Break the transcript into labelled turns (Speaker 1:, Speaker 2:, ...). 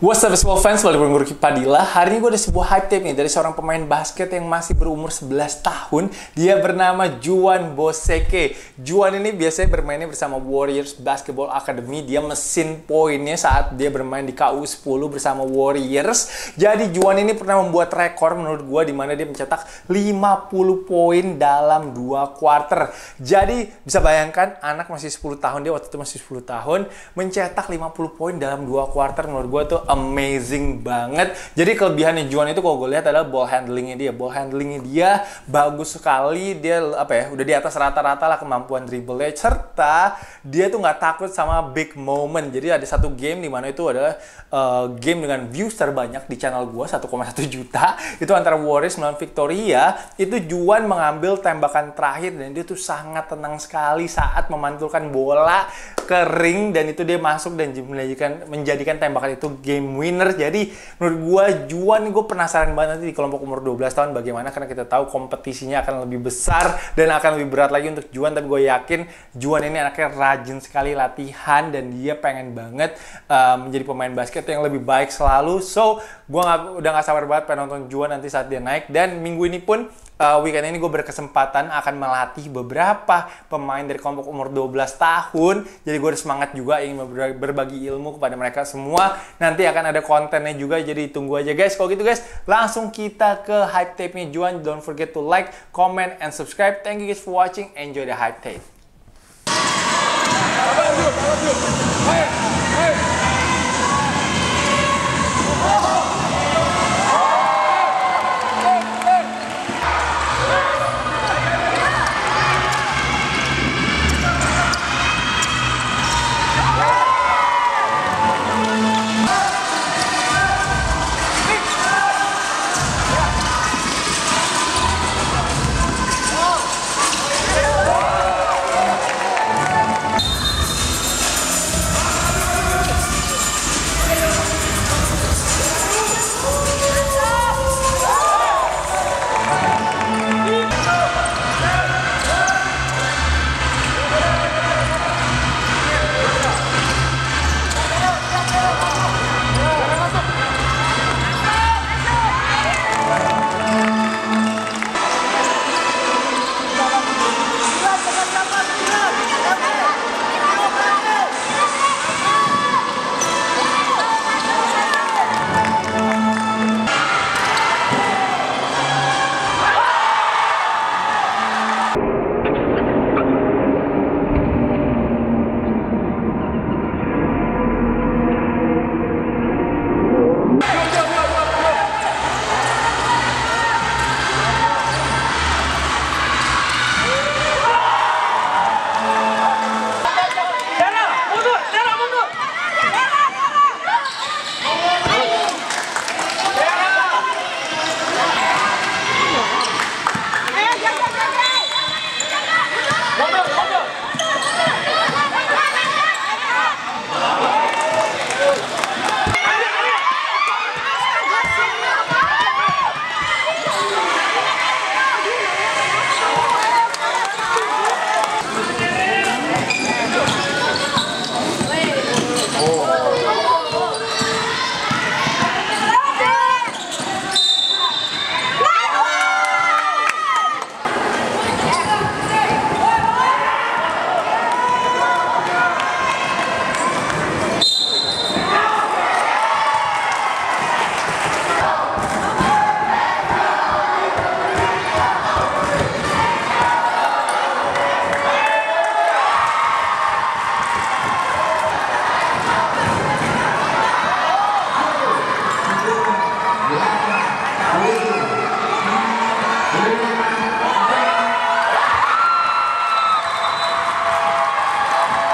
Speaker 1: What's up small fans, balik bareng gue Ruki Padilla. Hari ini gue ada sebuah hype tape nih dari seorang pemain basket yang masih berumur 11 tahun. Dia bernama Juan Boseke. Juan ini biasanya bermainnya bersama Warriors Basketball Academy. Dia mesin poinnya saat dia bermain di KU 10 bersama Warriors. Jadi Juan ini pernah membuat rekor menurut gue, di mana dia mencetak 50 poin dalam 2 quarter. Jadi bisa bayangkan anak masih 10 tahun, dia waktu itu masih 10 tahun, mencetak 50 poin dalam 2 quarter. Menurut gue tuh amazing banget. Jadi kelebihannya Juan itu kalau gue lihat adalah ball handlingnya dia. Ball handlingnya dia bagus sekali. Dia udah di atas rata-rata lah kemampuan dribble-nya. Serta dia tuh nggak takut sama big moment. Jadi ada satu game di mana itu adalah game dengan views terbanyak di channel gue, 1,1 juta. Itu antara Warriors melawan Victoria. Itu Juan mengambil tembakan terakhir dan dia tuh sangat tenang sekali saat memantulkan bola ke ring, dan itu dia masuk dan menjadikan tembakan itu game winner. Jadi menurut gue Juan, gue penasaran banget nanti di kelompok umur 12 tahun bagaimana, karena kita tahu kompetisinya akan lebih besar dan akan lebih berat lagi untuk Juan. Tapi gue yakin Juan ini anaknya rajin sekali latihan dan dia pengen banget menjadi pemain basket yang lebih baik selalu. So gue udah gak sabar banget pengen nonton Juan nanti saat dia naik. Dan minggu ini pun weekend ini gue berkesempatan akan melatih beberapa pemain dari kelompok umur 12 tahun. Jadi gue udah semangat juga ingin berbagi ilmu kepada mereka semua. Nanti akan ada kontennya juga, jadi tunggu aja guys. Kalau gitu guys, langsung kita ke hype tape-nya Juan. Don't forget to like, comment, and subscribe. Thank you guys for watching. Enjoy the hype tape.